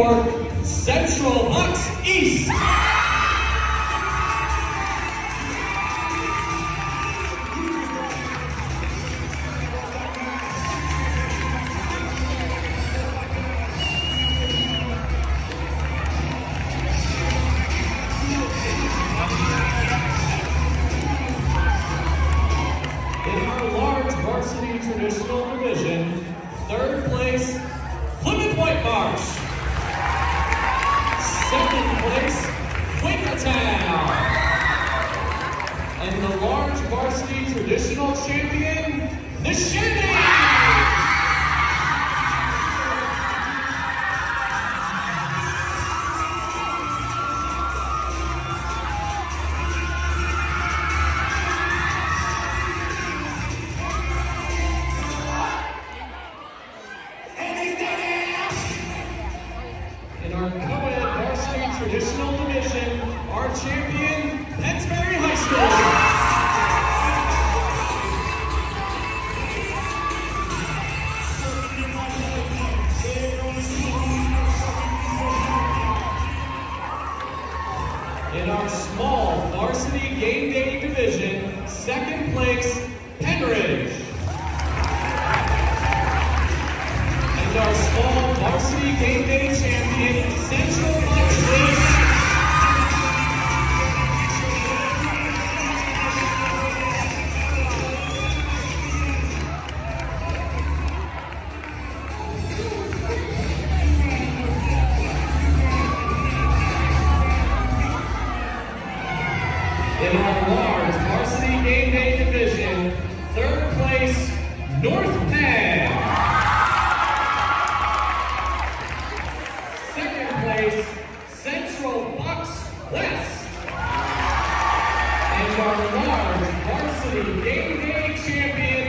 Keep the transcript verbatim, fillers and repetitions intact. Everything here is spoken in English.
for Central Bucks East. Varsity Traditional Division, third place, Plymouth White Marsh. Second place, Quakertown. And the large Varsity Traditional Champion, the Shindy. In our co-ed varsity traditional division, our champion, Pennsbury High School. In our small varsity game day division, second place, Penridge. And our small varsity game day champion, Central Bucks East. In our large varsity game day division, third place, North Penn. Second place, Central Bucks West. And our large varsity game day champion,